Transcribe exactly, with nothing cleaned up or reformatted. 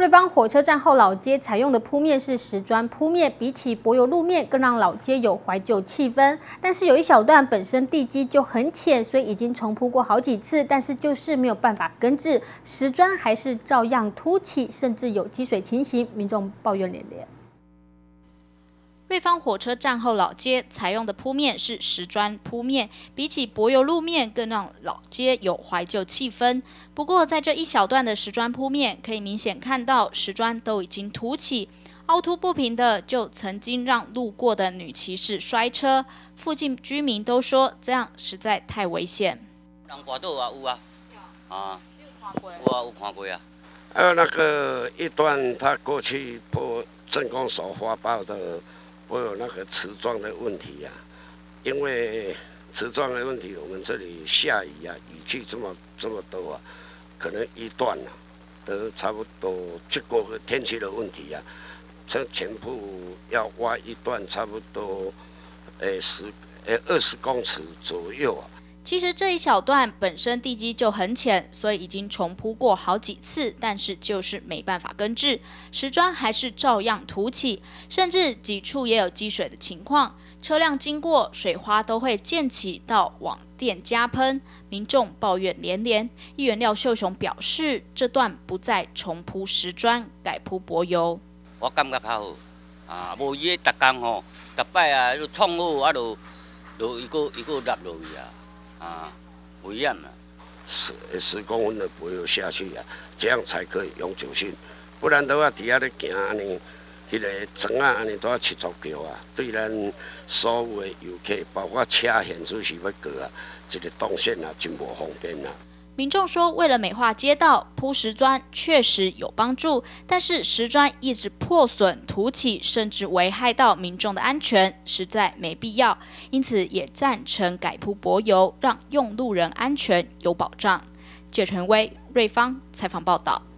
瑞邦火车站后老街采用的铺面是石砖铺面，比起柏油路面，更让老街有怀旧气氛。但是有一小段本身地基就很浅，所以已经重铺过好几次，但是就是没有办法根治，石砖还是照样凸起，甚至有积水情形，民众抱怨连连。 瑞芳火车站后老街采用的铺面是石砖铺面，比起柏油路面更让老街有怀旧气氛。不过，在这一小段的石砖铺面，可以明显看到石砖都已经凸起，凹凸不平的，就曾经让路过的女骑士摔车。附近居民都说，这样实在太危险。 人滑倒啊，有啊，啊， 你有看过？ 有啊，有看过啊。 还有那个一段，它过去破镇公所发包的。 我有那个瓷砖的问题呀、啊，因为瓷砖的问题，我们这里下雨啊，雨季这么这么多啊，可能一段啊，都差不多。这个天气的问题啊，这全部要挖一段，差不多，诶十诶二十公尺左右啊。 其实这一小段本身地基就很浅，所以已经重铺过好几次，但是就是没办法根治，石砖还是照样凸起，甚至几处也有积水的情况。车辆经过，水花都会溅起到往店家喷，民众抱怨连连。议员廖秀雄表示，这段不再重铺石砖，改铺柏油。 我感觉较好，啊，无伊个逐工吼，逐摆啊，就创好啊，就就一个一个落落去啊。 啊，危险了， 十十公分的柏油下去啊，这样才可以永久性，不然的话，底下咧行安尼，迄个砖啊安尼都要七足桥啊，对咱所有的游客，包括车现出是要过啊，这个动线啊，真无方便啊。 民众说，为了美化街道，铺石砖确实有帮助，但是石砖一直破损、凸起，甚至危害到民众的安全，实在没必要。因此，也赞成改铺柏油，让用路人安全有保障。谢权威、瑞芳采访报道。